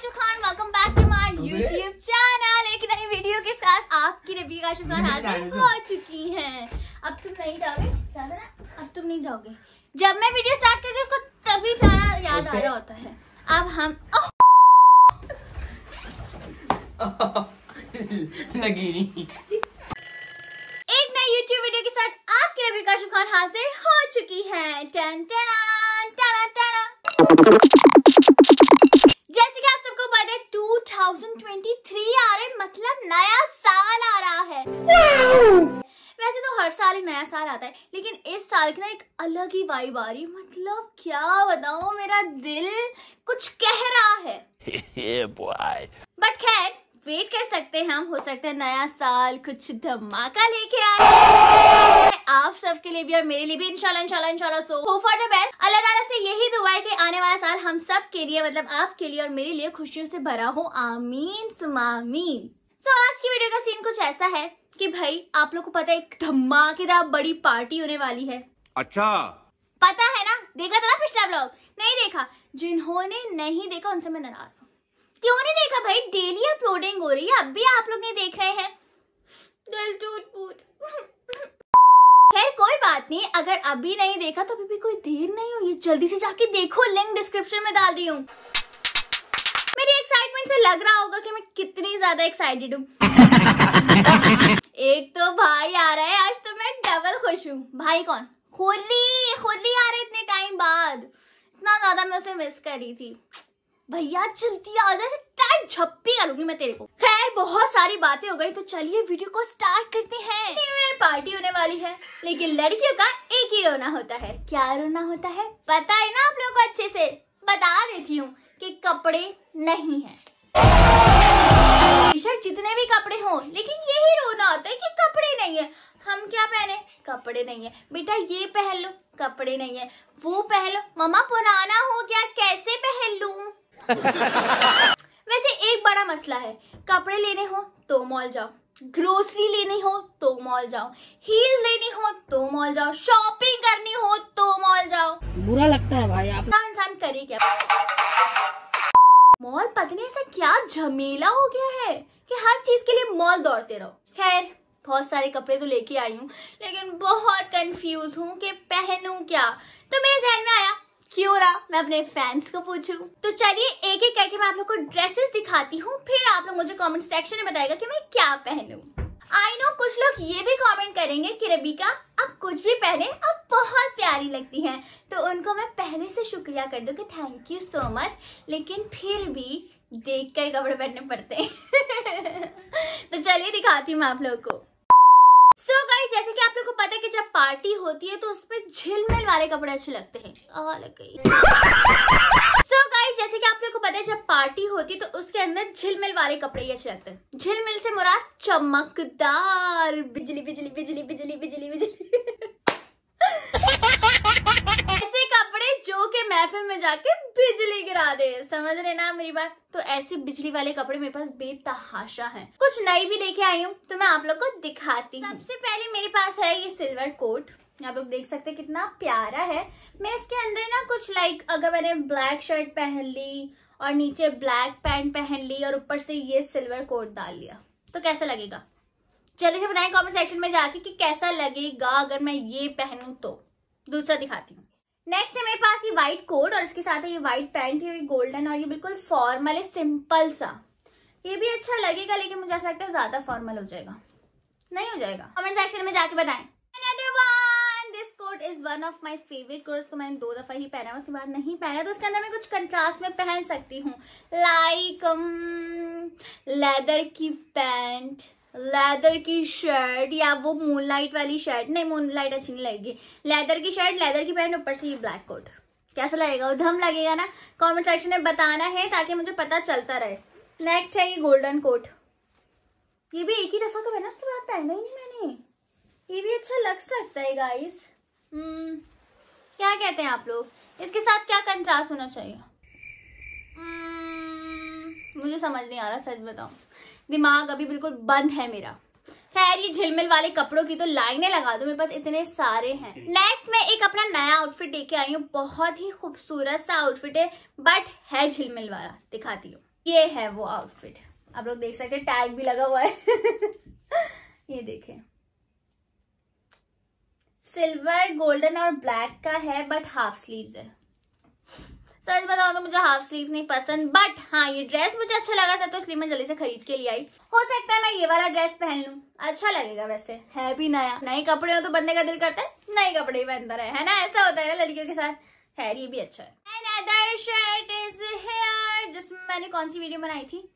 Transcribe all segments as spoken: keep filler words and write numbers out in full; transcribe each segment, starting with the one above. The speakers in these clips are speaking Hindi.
Kashif Khan, welcome back to my YouTube channel. एक नई वीडियो के साथ आपकी रबी काशिफ खान हाजिर हो चुकी हैं। अब तुम नहीं जाओगे, जाना ना? अब तुम नहीं जाओगे। जब मैं वीडियो स्टार्ट करती हूँ उसको तभी सारा याद आ रहा होता है। अब हम लगी नहीं। एक नई यूट्यूब वीडियो के साथ आपकी रबी काशिफ खान हाजिर हो चुकी है। टन टन टन टन। जैसे कि आप सबको पता है दो हज़ार तेईस आ रहे, मतलब नया साल आ रहा है। वैसे तो हर साल ही नया साल आता है, लेकिन इस साल की ना एक अलग ही वाइब आ रही है। मतलब क्या बताऊं, मेरा दिल कुछ कह रहा है। बट खैर वेट कर सकते हैं हम, हो सकता है नया साल कुछ धमाका लेके आए आप सबके लिए भी और मेरे लिए भी। इंशाल्लाह इंशाल्लाह इंशाल्लाह। So hope for the best. अल्लाह ताला से यही दुआ है कि आने वाला साल हम सब के लिए, मतलब आपके लिए और मेरे लिए खुशियों से भरा हो। आमीन सुमा आमीन। सो आज की वीडियो का सीन कुछ ऐसा है कि भाई आप लोग को पता है एक धमाकेदार बड़ी पार्टी होने वाली है। अच्छा पता है ना? देखा था ना पिछला व्लॉग? नहीं देखा? जिन्होंने नहीं देखा उनसे मैं नाराज हूँ। क्यों नहीं देखा भाई? डेली अपलोडिंग हो रही है, अब भी आप लोग नहीं देख रहे हैं। दिल टूट फूट। खैर कोई बात नहीं, अगर अभी नहीं देखा तो अभी भी कोई देर नहीं हुई, जल्दी से जाके देखो, लिंक डिस्क्रिप्शन में डाल दी हूँ। मेरी एक्साइटमेंट से लग रहा होगा कि मैं कितनी ज्यादा एक्साइटेड हूँ। एक तो भाई आ रहा है, आज तो मैं डबल खुश हूँ। भाई कौन? खुर्री। खुर्री आ रहे इतने टाइम बाद, इतना ज्यादा मैं उसे मिस कर रही थी। भैया जल्दी आ जाए, टाइम झप्पी करूंगी मैं तेरे को। खैर बहुत सारी बातें हो गई, तो चलिए वीडियो को स्टार्ट करते हैं। न्यू ईयर पार्टी होने वाली है, लेकिन लड़कियों का एक ही रोना होता है। क्या रोना होता है पता है ना आप लोगों को? अच्छे से बता देती हूँ कि कपड़े नहीं है। बेशक जितने भी कपड़े हों, लेकिन यही रोना होता है कि कपड़े नहीं है। हम क्या पहने? कपड़े नहीं है। बेटा ये पहन लो, कपड़े नहीं है। वो पहन लो, मम्मा पुराना हो गया, कैसे पहन लूं? वैसे एक बड़ा मसला है, कपड़े लेने हो तो मॉल जाओ, ग्रोसरी लेनी हो तो मॉल जाओ, हील्स लेनी हो तो मॉल जाओ, शॉपिंग करनी हो तो मॉल जाओ। बुरा लगता है भाई, आप इंसान करे क्या? मॉल पता नहीं ऐसा क्या झमेला हो गया है कि हर चीज के लिए मॉल दौड़ते रहो। खैर बहुत सारे कपड़े तो लेके आई हूँ, लेकिन बहुत कंफ्यूज हूँ कि पहनूं क्या। तो मेरे जहन में आया क्यों रहा मैं अपने फैंस को पूछूं। तो चलिए एक एक करके मैं आप लोग को ड्रेसेस दिखाती हूँ, फिर आप लोग मुझे कमेंट सेक्शन में बताएगा कि मैं क्या पहनूं। आई नो कुछ लोग ये भी कमेंट करेंगे कि रबीका आप कुछ भी पहने आप बहुत प्यारी लगती हैं, तो उनको मैं पहले से शुक्रिया कर दूं कि थैंक यू सो मच, लेकिन फिर भी देख कर कपड़े पहनने पड़ते हैं। तो चलिए दिखाती हूँ मैं आप लोग को। सो so गाइस, जैसे कि आप लोगों को पता है कि जब पार्टी होती है तो उसपे झिलमिल वाले कपड़े अच्छे लगते हैं। आ लग गई। सो गाइस, जैसे कि आप लोगों को पता है जब पार्टी होती है तो उसके अंदर झिलमिल वाले कपड़े ही अच्छे लगते हैं। झिलमिल से मुराद चमकदार, बिजली बिजली बिजली बिजली बिजली बिजली ऐसे कपड़े जो के महफिल में जाके बिजली गिरा दे। समझ रहे ना मेरी बात? तो ऐसे बिजली वाले कपड़े मेरे पास बेतहाशा हैं। कुछ नई भी लेके आई हूँ तो मैं आप लोग को दिखाती हूँ। सबसे पहले मेरे पास है ये सिल्वर कोट, आप लोग देख सकते हैं कितना प्यारा है। मैं इसके अंदर ना कुछ लाइक अगर मैंने ब्लैक शर्ट पहन ली और नीचे ब्लैक पैंट पहन ली और ऊपर से ये सिल्वर कोट डाल लिया तो कैसा लगेगा? जल्दी से बताएं कमेंट सेक्शन में जाके कि कैसा लगेगा अगर मैं ये पहनूं तो। दूसरा दिखाती हूँ। नेक्स्ट है मेरे पास ये व्हाइट कोट और इसके साथ है ये व्हाइट पैंट है, ये गोल्डन और ये बिल्कुल फॉर्मल है, सिंपल सा। ये भी अच्छा लगेगा, लेकिन मुझे ऐसा लगता है ज्यादा फॉर्मल हो जाएगा। नहीं हो जाएगा? कमेंट सेक्शन में जाके बताएं। This quote is one of my favourite quotes को मैंने दो दफा ही पहना, उसके बाद नहीं पहना, तो उसके अंदर मैं कुछ कंट्रास्ट में पहन सकती हूँ, लाइक लेदर की पैंट, लेदर की शर्ट, या वो मूनलाइट वाली शर्ट। नहीं मूनलाइट अच्छी नहीं लगेगी। लेदर की शर्ट, लेदर की पैंट, ऊपर से ये ब्लैक कोट। कैसा लगेगा? उधम लगेगा ना? कमेंट सेक्शन में बताना है ताकि मुझे पता चलता रहे। नेक्स्ट है ये गोल्डन कोट, ये भी एक ही दफा का पहना, उसके बाद पहना ही नहीं मैंने। ये भी अच्छा लग सकता है गाइस। हम्म क्या कहते हैं आप लोग? इसके साथ क्या कंट्रास्ट होना चाहिए? hmm, मुझे समझ नहीं आ रहा, सच बताऊं दिमाग अभी बिल्कुल बंद है मेरा। खैर ये झिलमिल वाले कपड़ों की तो लाइनें लगा दो, मेरे पास इतने सारे हैं। नेक्स्ट मैं एक अपना नया आउटफिट लेके आई हूँ, बहुत ही खूबसूरत सा आउटफिट है बट है झिलमिल वाला, दिखाती हूँ। ये है वो आउटफिट, आप लोग देख सकते हैं, टैग भी लगा हुआ है। ये देखें, सिल्वर, गोल्डन और ब्लैक का है, बट हाफ स्लीव्स है। सच बताओ तो मुझे हाफ स्लीव्स नहीं पसंद, बट हाँ ये ड्रेस मुझे अच्छा लगा था तो इसलिए मैं जल्दी से खरीद के लिए आई। हो सकता है मैं ये वाला ड्रेस पहन लूं, अच्छा लगेगा, वैसे है भी नया। नए कपड़े हो तो बंदे का दिल करता है नए कपड़े ही पहनता रहे, है ना, ऐसा होता है ना लड़कियों के साथ। खैर ये भी अच्छा है। Another shirt is here, जिसमें मैंने कौन सी वीडियो बनाई थी,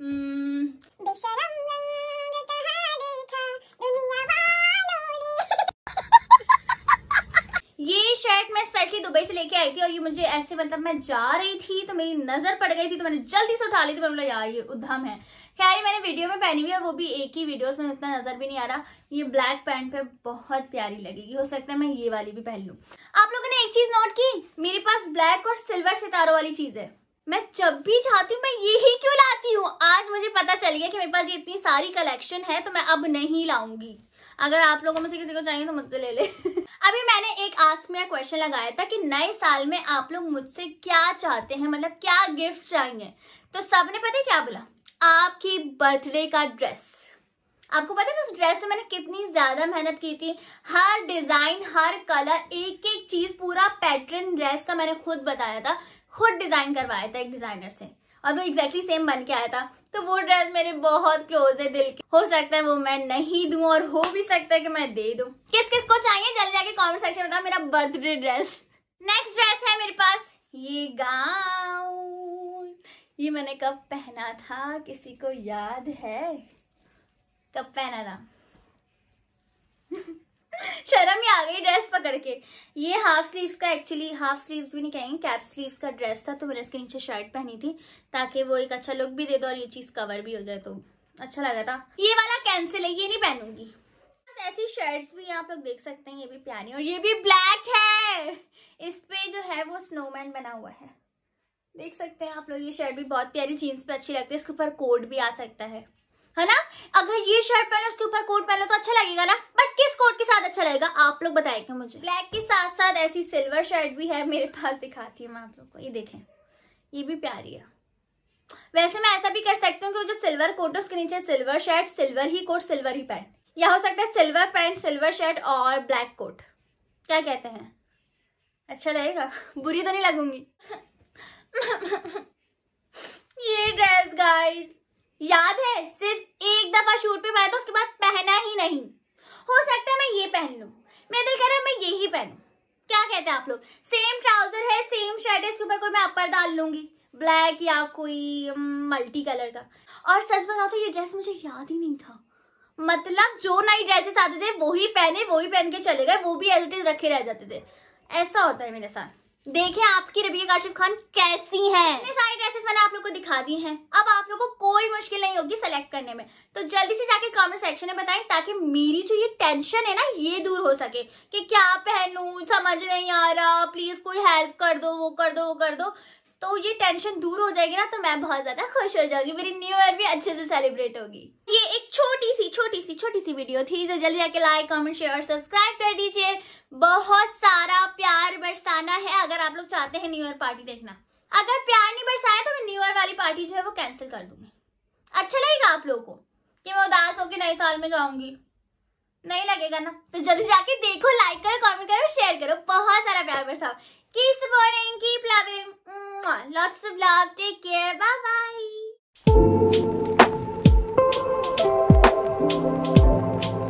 ये शर्ट मैं स्पेशली दुबई से लेके आई थी और ये मुझे ऐसे, मतलब मैं जा रही थी तो मेरी नजर पड़ गई थी तो मैंने जल्दी से उठा ली थी। मैं बोला यार ये उद्यम है। खैर मैंने वीडियो में पहनी हुई है और वो भी एक ही वीडियोस में, इतना नजर भी नहीं आ रहा। ये ब्लैक पैंट पे बहुत प्यारी लगेगी, हो सकता है मैं ये वाली भी पहन लूं। आप लोगों ने एक चीज नोट की, मेरे पास ब्लैक और सिल्वर सितारों वाली चीज है। मैं जब भी चाहती हूँ मैं यही क्यों लाती हूँ। आज मुझे पता चल गया कि मेरे पास ये इतनी सारी कलेक्शन है तो मैं अब नहीं लाऊंगी। अगर आप लोगों में से किसी को चाहिए तो मुझसे ले ले। अभी मैंने एक आस्क मी अ क्वेश्चन लगाया था कि नए साल में आप लोग मुझसे क्या चाहते हैं, मतलब क्या गिफ्ट चाहिए। तो सबने पता है क्या बोला, आपकी बर्थडे का ड्रेस। आपको पता है उस ड्रेस में मैंने कितनी ज्यादा मेहनत की थी, हर डिजाइन, हर कलर, एक एक चीज, पूरा पैटर्न ड्रेस का मैंने खुद बताया था, खुद डिजाइन करवाया था एक डिजाइनर से और वो एग्जैक्टली सेम बन के आया था। तो वो ड्रेस मेरे बहुत क्लोज है दिल के। हो सकता है वो मैं नहीं दूं और हो भी सकता है कि मैं दे दूं। किस किस को चाहिए जल्दी जाके कमेंट सेक्शन में बताओ मेरा बर्थडे ड्रेस। नेक्स्ट ड्रेस है मेरे पास ये गाउन। ये मैंने कब पहना था, किसी को याद है कब पहना था? शर्म ही आ गई ड्रेस पकड़ के। ये हाफ स्लीव्स का, एक्चुअली हाफ स्लीव्स भी नहीं कहेंगे, कैप स्लीव्स का ड्रेस था तो मैंने इसके नीचे शर्ट पहनी थी ताकि वो एक अच्छा लुक भी दे दो और ये चीज कवर भी हो जाए तो अच्छा लगा था। ये वाला कैंसिल है, ये नहीं पहनूंगी। ऐसी शर्ट्स भी आप लोग देख सकते हैं, ये भी प्यारी और ये भी ब्लैक है। इस पे जो है वो स्नोमैन बना हुआ है, देख सकते हैं आप लोग। ये शर्ट भी बहुत प्यारी, जीन्स पे अच्छी लगती है, इसके ऊपर कोट भी आ सकता है, है ना। अगर ये शर्ट पहनो उसके ऊपर कोट पहनो तो अच्छा लगेगा ना, बट किस कोट के साथ अच्छा लगेगा आप लोग बताएंगे मुझे। ब्लैक के साथ साथ ऐसी सिल्वर शर्ट भी है मेरे पास, दिखाती हूँ मैं आप लोग को। ये देखें, ये भी प्यारी है। वैसे मैं ऐसा भी कर सकती हूँ कि जो सिल्वर कोट है उसके नीचे सिल्वर शर्ट, सिल्वर ही कोट, सिल्वर ही पैंट, या हो सकता है सिल्वर पैंट, सिल्वर शर्ट और ब्लैक कोट। क्या कहते हैं, अच्छा रहेगा, बुरी तो नहीं लगूंगी। ये ड्रेस गाइस याद है, सिर्फ एक दफा शूट पे पाया था, उसके बाद पहना ही नहीं। हो सकता है मैं ये पहन लूं, मेरा दिल कर रहा है मैं यही पहनूं। क्या कहते हैं आप लोग? सेम ट्राउजर है, सेम शर्ट है, इसके ऊपर कोई मैं अपर डाल लूंगी, ब्लैक या कोई मल्टी कलर का। और सच बताओ तो ये ड्रेस मुझे याद ही नहीं था, मतलब जो नई ड्रेसेस आते थे वही पहने, वही पहन के चले गए, वो भी एज इट इज रखे रह जाते थे। ऐसा होता है मेरे साथ। देखें आपकी रबिया काशिफ खान कैसी हैं। इतनी सारी ड्रेसेस मैंने आप लोग को दिखा दी हैं, अब आप लोग को कोई मुश्किल नहीं होगी सेलेक्ट करने में। तो जल्दी से जाके कमेंट सेक्शन में बताएं ताकि मेरी जो ये टेंशन है ना ये दूर हो सके कि क्या पहनूं, समझ नहीं आ रहा, प्लीज कोई हेल्प कर दो, वो कर दो, वो कर दो। तो ये टेंशन दूर हो जाएगी ना तो मैं बहुत ज्यादा खुश हो जाऊंगी, मेरी न्यू ईयर भी अच्छे से सेलिब्रेट होगी। ये एक छोटी सी छोटी सी छोटी सी वीडियो थी, तो जल्दी जाके लाइक, कमेंट, शेयर और सब्सक्राइब कर दीजिए। बहुत सारा प्यार बरसाना है अगर आप लोग चाहते हैं न्यू ईयर पार्टी देखना। अगर प्यार नहीं बरसाया तो मैं न्यू ईयर वाली पार्टी जो है वो कैंसिल कर दूंगी। अच्छा लगेगा आप लोगों को कि मैं उदास होकर नए साल में जाऊंगी? नहीं लगेगा ना, तो जल्दी जाके देखो, लाइक करो, कमेंट करो, शेयर करो, बहुत सारा प्यार बरसाओ। Keep supporting, keep loving. Lots of love. Take care. Bye bye.